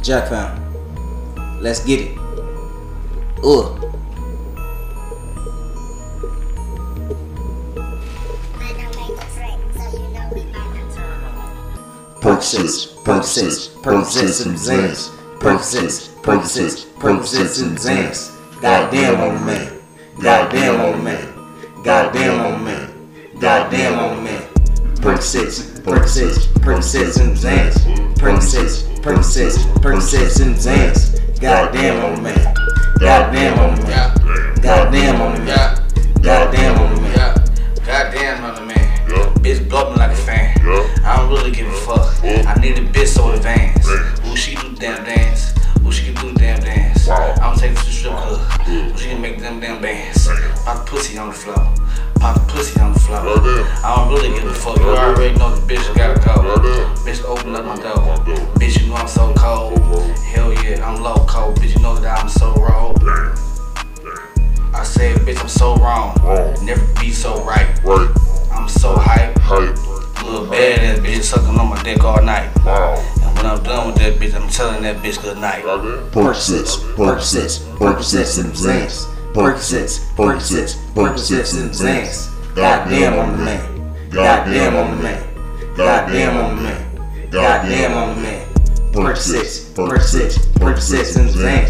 Jack fam. Let's get it. Percocets and Xans. Percocets and Xans. Goddamn on the man. Goddamn on the man. Goddamn on the man. Goddamn on the man. Percocets and Xans. Percocets and Xans. Goddamn on the man. Goddamn on the man. Goddamn on the man. Goddamn on the man. Goddamn on the man. Bitch blow me like a fan. I don't really give a fuck. I need a bitch so advanced. Ooh, she do the damn dance. Ooh, she can do the damn dance. I'ma take her to the strip club. Ooh, she can make them damn bands. Pop the pussy on the floor. Pop the pussy on the floor. I don't really give a fuck. You already know the bitch gotta go. Bitch, open up my door. Bitch, you know I'm so cold. Hell yeah, I'm low cold. Bitch, you know that I'm so raw. I said, bitch, I'm so wrong. Never be so right. I'm so hype. Little badass bitch sucking on my dick all night. And when I'm done with that bitch, I'm telling that bitch good night. Percocets and Xans. Percocets and Xans. Goddamn on the man. Goddamn on the man. Goddamn on the man. Goddamn on the man. Percocets and Xans.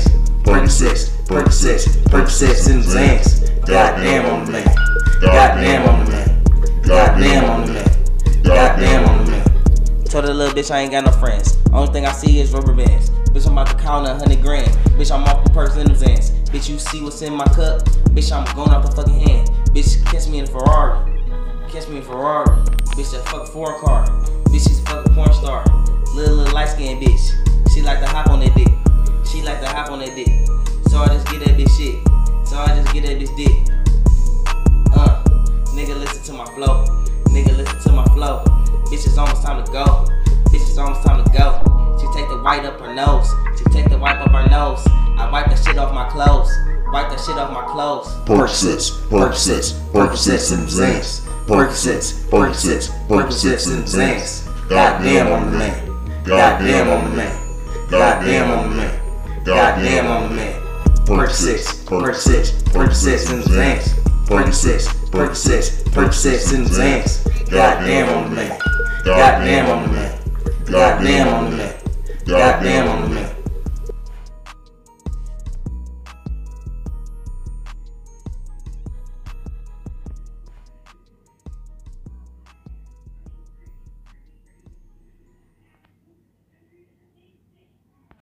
Percocets and Xans. Goddamn on the man. Goddamn on the man. Goddamn on the man. Goddamn on the man. Told that little bitch I ain't got no friends. Only thing I see is rubber bands. Bitch, I'm about to count 100 grand. Bitch, I'm off the purse and the Xans. Bitch, you see what's in my cup? Bitch, I'm going out the fucking hand. Bitch, catch me in a Ferrari. Catch me in a Ferrari. Bitch, that fucking foreign car. Bitch, she's a fucking porn star. Little light skinned bitch. She like to hop on that dick. She like to hop on that dick. So I just get that bitch shit. So I just get that bitch dick. Nigga, listen to my flow. Nigga, listen to my flow. Bitch, it's almost time to go. Bitch, it's almost time to go. She take the white up her nose. She take the wipe up her nose. I wipe that shit off my clothes. Wipe that shit off my clothes. Percocets and Xans. Percocets and Xans. Goddamn on the man. Goddamn on the man. Goddamn on the man. Goddamn on the man. Percocets and Xans. Percocets and Xans. Goddamn on the man. Goddamn on the man. Goddamn on the man. Goddamn